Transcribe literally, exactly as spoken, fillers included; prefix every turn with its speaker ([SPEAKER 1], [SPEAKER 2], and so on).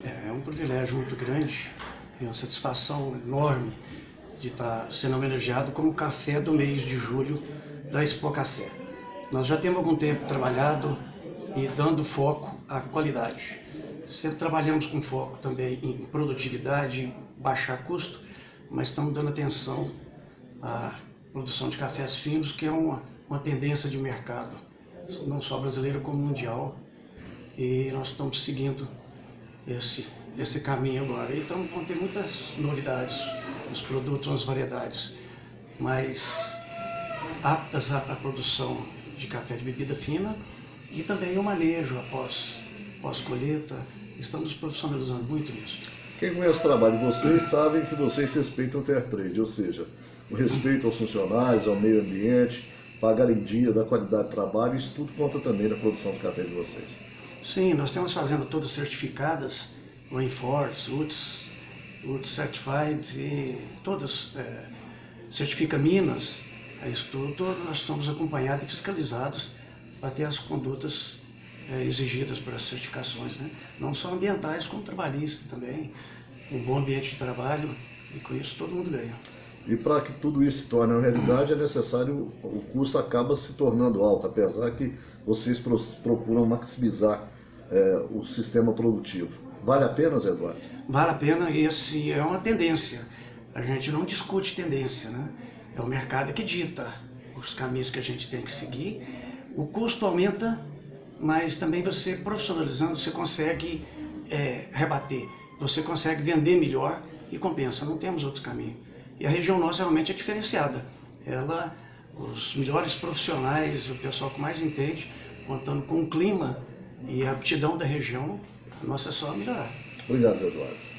[SPEAKER 1] É um privilégio muito grande e uma satisfação enorme de estar sendo homenageado como o café do mês de julho da Expocacé. Nós já temos algum tempo trabalhado e dando foco à qualidade. Sempre trabalhamos com foco também em produtividade, baixar custo, mas estamos dando atenção à produção de cafés finos, que é uma, uma tendência de mercado, não só brasileiro como mundial, e nós estamos seguindo esse, esse caminho agora. Então vão ter muitas novidades nos produtos, nas variedades mais aptas à, à produção de café de bebida fina e também o manejo após pós-colheita. Estamos profissionalizando muito nisso.
[SPEAKER 2] Quem conhece o trabalho de vocês sabe que vocês respeitam o fair trade, ou seja, o respeito aos funcionários, ao meio ambiente, pagar em dia, da qualidade de trabalho, isso tudo conta também na produção do café de vocês.
[SPEAKER 1] Sim, nós temos fazendas todas certificadas, Rainforest, U T S, U T S Certified, e todas, é, certifica Minas, é isso tudo, nós somos acompanhados e fiscalizados para ter as condutas é, exigidas para as certificações, né? Não só ambientais, como trabalhistas também, um bom ambiente de trabalho, e com isso todo mundo ganha.
[SPEAKER 2] E para que tudo isso se torne uma realidade, é necessário, o custo acaba se tornando alto, apesar que vocês procuram maximizar é, o sistema produtivo. Vale a pena, Zé Eduardo?
[SPEAKER 1] Vale a pena, e esse é uma tendência. A gente não discute tendência, né? É o mercado que dita os caminhos que a gente tem que seguir. O custo aumenta, mas também você, profissionalizando, você consegue é, rebater, você consegue vender melhor e compensa, não temos outro caminho. E a região nossa realmente é diferenciada. Ela, os melhores profissionais, o pessoal que mais entende, contando com o clima e a aptidão da região, a nossa é só melhorar.
[SPEAKER 2] Obrigado, Zé Eduardo.